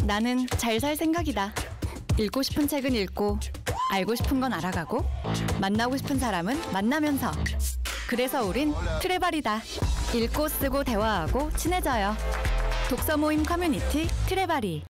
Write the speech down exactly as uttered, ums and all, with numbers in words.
나는 잘 살 생각이다. 읽고 싶은 책은 읽고, 알고 싶은 건 알아가고, 만나고 싶은 사람은 만나면서. 그래서 우린 트레바리다. 읽고 쓰고 대화하고 친해져요. 독서 모임 커뮤니티 트레바리.